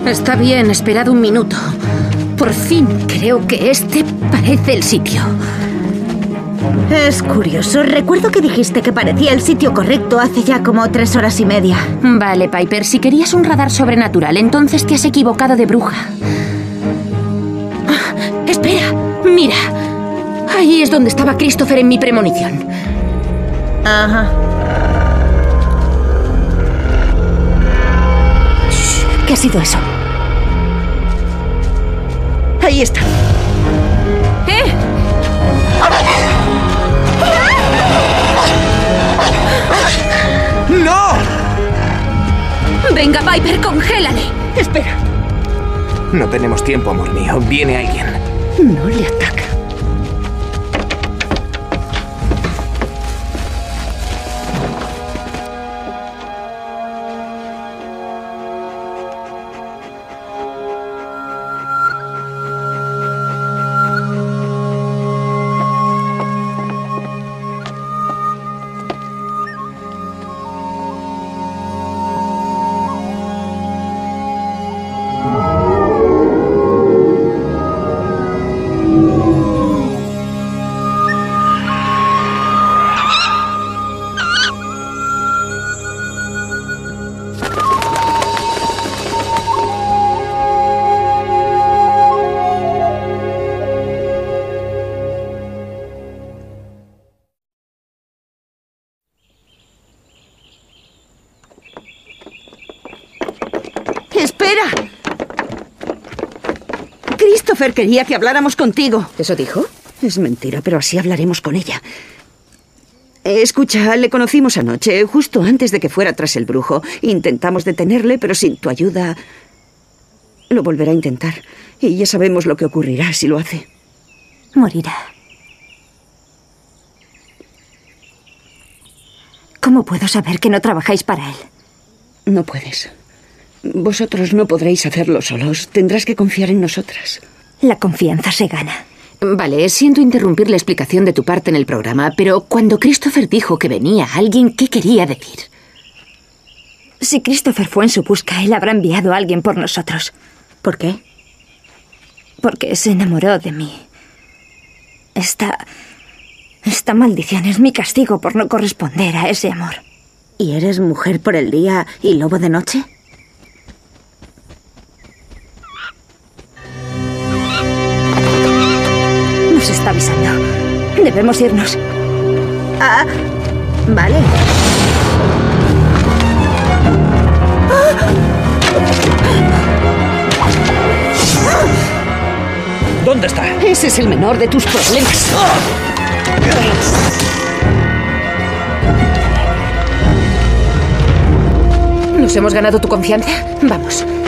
Está bien, esperad un minuto. Por fin creo que este parece el sitio. Es curioso. Recuerdo que dijiste que parecía el sitio correcto hace ya como 3 horas y media. Vale, Piper, si querías un radar sobrenatural, entonces te has equivocado de bruja. Espera, mira. Ahí es donde estaba Christopher en mi premonición. Ajá. ¿Qué ha sido eso? Ahí está. ¡Eh! ¡No! Venga, Piper, congélale. Espera. No tenemos tiempo, amor mío. Viene alguien. No le ataca. ¡Espera! Christopher quería que habláramos contigo. ¿Eso dijo? Es mentira, pero así hablaremos con ella. Escucha, le conocimos anoche, justo antes de que fuera tras el brujo. Intentamos detenerle, pero sin tu ayuda lo volverá a intentar. Y ya sabemos lo que ocurrirá si lo hace. Morirá. ¿Cómo puedo saber que no trabajáis para él? No puedes. Vosotros no podréis hacerlo solos. Tendrás que confiar en nosotras. La confianza se gana. Vale, siento interrumpir la explicación de tu parte en el programa, pero cuando Christopher dijo que venía alguien, ¿qué quería decir? Si Christopher fue en su busca, él habrá enviado a alguien por nosotros. ¿Por qué? Porque se enamoró de mí. Esta maldición es mi castigo por no corresponder a ese amor. ¿Y eres mujer por el día y lobo de noche? Nos está avisando. Debemos irnos. Ah, vale. ¿Dónde está? Ese es el menor de tus problemas. ¿Nos hemos ganado tu confianza? Vamos.